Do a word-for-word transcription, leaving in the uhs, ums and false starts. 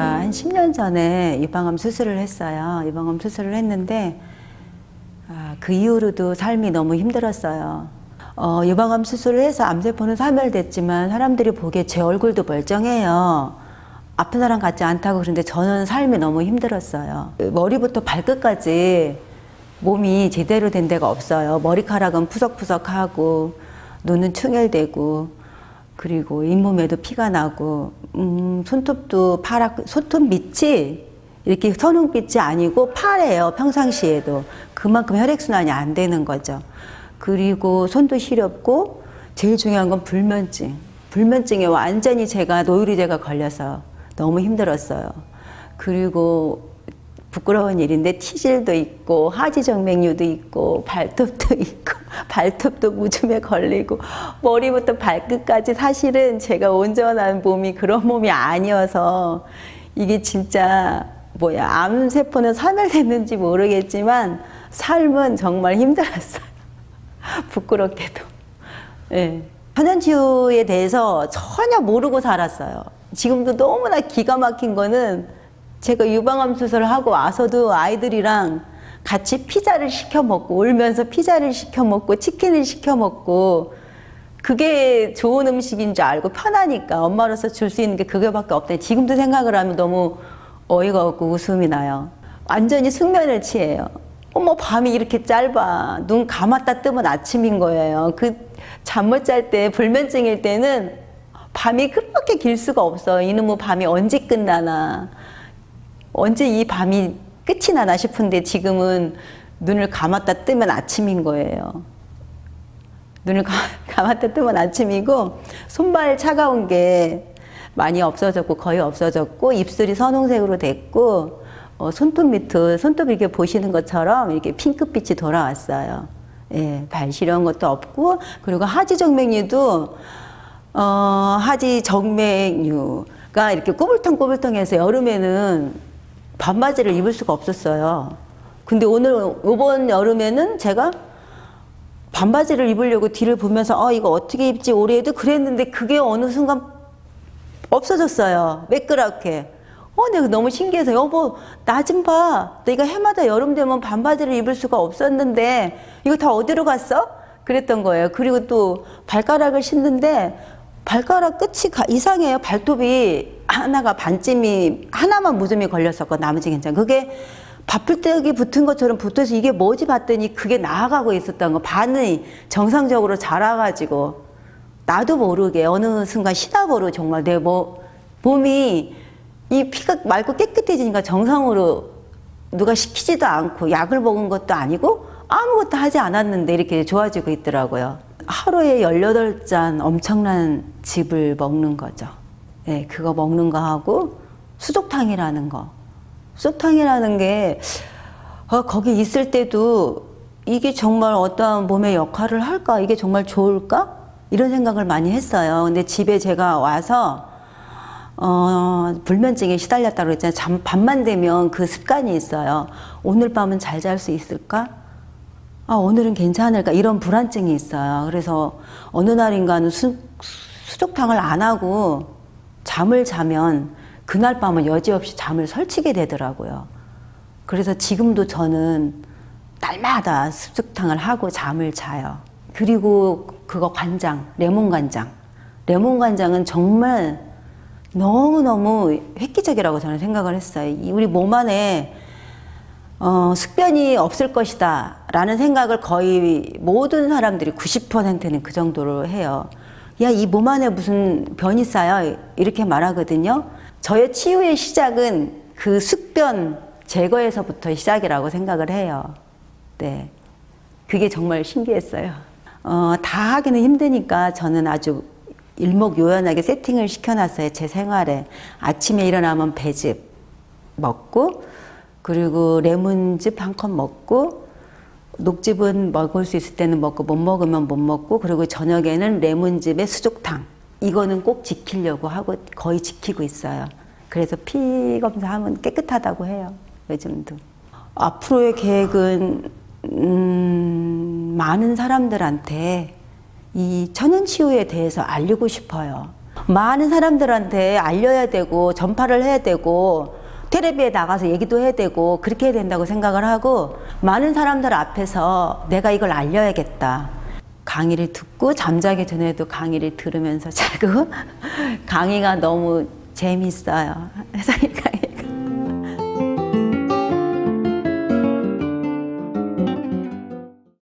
한 십 년 전에 유방암 수술을 했어요. 유방암 수술을 했는데 아, 그 이후로도 삶이 너무 힘들었어요. 어, 유방암 수술을 해서 암세포는 사멸됐지만 사람들이 보기에 제 얼굴도 멀쩡해요. 아픈 사람 같지 않다고 그러는데 저는 삶이 너무 힘들었어요. 머리부터 발끝까지 몸이 제대로 된 데가 없어요. 머리카락은 푸석푸석하고 눈은 충혈되고 그리고 잇몸에도 피가 나고 음, 손톱도 파랗고 손톱 밑이 이렇게 선홍빛이 아니고 파래요. 평상시에도 그만큼 혈액순환이 안 되는 거죠. 그리고 손도 시렵고 제일 중요한 건 불면증. 불면증에 완전히 제가 노유리제가 걸려서 너무 힘들었어요. 그리고 부끄러운 일인데 티질도 있고 하지정맥류도 있고 발톱도 있고 발톱도 무좀에 걸리고 머리부터 발끝까지 사실은 제가 온전한 몸이 그런 몸이 아니어서 이게 진짜 뭐야 암세포는 사멸됐는지 모르겠지만 삶은 정말 힘들었어요. 부끄럽게도. 네. 천연치유에 대해서 전혀 모르고 살았어요. 지금도 너무나 기가 막힌 거는 제가 유방암 수술을 하고 와서도 아이들이랑 같이 피자를 시켜 먹고 울면서 피자를 시켜 먹고 치킨을 시켜 먹고 그게 좋은 음식인 줄 알고 편하니까 엄마로서 줄 수 있는 게 그게밖에 없다. 지금도 생각을 하면 너무 어이가 없고 웃음이 나요. 완전히 숙면을 취해요. 어머 밤이 이렇게 짧아. 눈 감았다 뜨면 아침인 거예요. 그 잠 못 잘 때 불면증일 때는 밤이 그렇게 길 수가 없어요. 이놈의 밤이 언제 끝나나. 언제 이 밤이 끝이 나나 싶은데 지금은 눈을 감았다 뜨면 아침인 거예요. 눈을 가, 감았다 뜨면 아침이고 손발 차가운 게 많이 없어졌고 거의 없어졌고 입술이 선홍색으로 됐고 어, 손톱 밑을 손톱 이렇게 보시는 것처럼 이렇게 핑크빛이 돌아왔어요. 예, 발 시려운 것도 없고 그리고 하지정맥류도 어, 하지정맥류가 이렇게 꼬불통꼬불통해서 여름에는 반바지를 입을 수가 없었어요. 근데 오늘 이번 여름에는 제가 반바지를 입으려고 뒤를 보면서 어 이거 어떻게 입지 올해도 그랬는데 그게 어느 순간 없어졌어요. 매끄럽게. 어 내가 너무 신기해서 여보 나 좀 봐. 내가 해마다 여름 되면 반바지를 입을 수가 없었는데 이거 다 어디로 갔어? 그랬던 거예요. 그리고 또 발가락을 신는데 발가락 끝이 이상해요. 발톱이 하나가 반쯤이 하나만 무좀이 걸렸었고 나머지 괜찮아. 그게 밥풀떼기 붙은 것처럼 붙어서 이게 뭐지 봤더니 그게 나아가고 있었던 거. 반이 정상적으로 자라가지고 나도 모르게 어느 순간 시다버릇 정말 내 뭐, 몸이 이 피가 맑고 깨끗해지니까 정상으로 누가 시키지도 않고 약을 먹은 것도 아니고 아무것도 하지 않았는데 이렇게 좋아지고 있더라고요. 하루에 열여덟 잔 엄청난 즙을 먹는 거죠. 네, 그거 먹는 거 하고 수족탕이라는 거. 수족탕이라는 게 어, 거기 있을 때도 이게 정말 어떠한 몸의 역할을 할까? 이게 정말 좋을까? 이런 생각을 많이 했어요. 근데 집에 제가 와서 어, 불면증에 시달렸다고 했잖아요. 잠, 밤만 되면 그 습관이 있어요. 오늘 밤은 잘 잘 수 있을까? 아, 오늘은 괜찮을까? 이런 불안증이 있어요. 그래서 어느 날인가는 수, 수족탕을 안 하고 잠을 자면 그날 밤은 여지없이 잠을 설치게 되더라고요. 그래서 지금도 저는 날마다 수족탕을 하고 잠을 자요. 그리고 그거 간장, 레몬 간장. 레몬 간장은 정말 너무너무 획기적이라고 저는 생각을 했어요. 우리 몸 안에 어, 숙변이 없을 것이다 라는 생각을 거의 모든 사람들이 구십 퍼센트는 그 정도로 해요. 야, 이 몸 안에 무슨 변이 쌓여? 이렇게 말하거든요. 저의 치유의 시작은 그 숙변 제거에서부터 시작이라고 생각을 해요. 네, 그게 정말 신기했어요. 어, 다 하기는 힘드니까 저는 아주 일목요연하게 세팅을 시켜놨어요. 제 생활에. 아침에 일어나면 배즙 먹고 그리고 레몬즙 한 컵 먹고 녹즙은 먹을 수 있을 때는 먹고 못 먹으면 못 먹고 그리고 저녁에는 레몬즙에 수족탕. 이거는 꼭 지키려고 하고 거의 지키고 있어요. 그래서 피 검사하면 깨끗하다고 해요. 요즘도. 앞으로의 계획은 음, 많은 사람들한테 이 천연치유에 대해서 알리고 싶어요. 많은 사람들한테 알려야 되고 전파를 해야 되고 텔레비에 나가서 얘기도 해야 되고 그렇게 해야 된다고 생각을 하고 많은 사람들 앞에서 내가 이걸 알려야겠다. 강의를 듣고 잠자기 전에도 강의를 들으면서 자고 강의가 너무 재밌어요. 회사님 강의.